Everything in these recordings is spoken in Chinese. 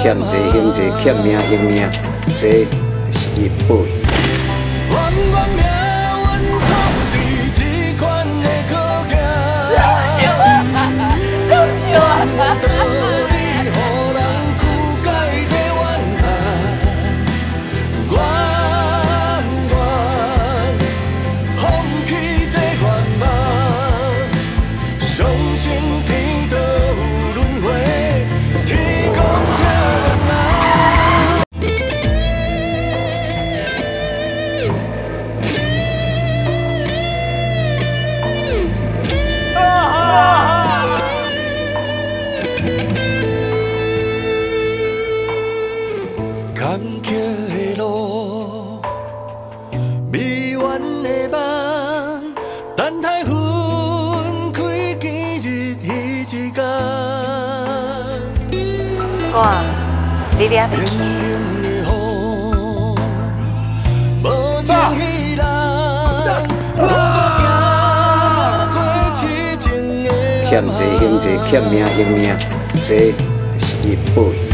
欠债还债，欠命还命，这就是你报应。 坎坷的路，迷惘的梦，等待分开今日彼一天。 我，你俩袂去。 欠债还债，欠命还命，这就是你报应。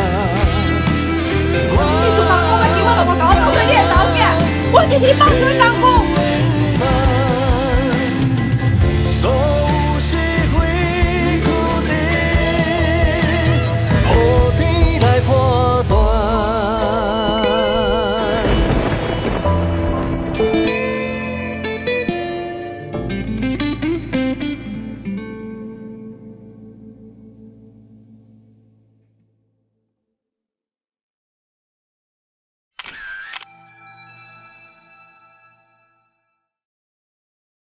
我就是你爸孙公。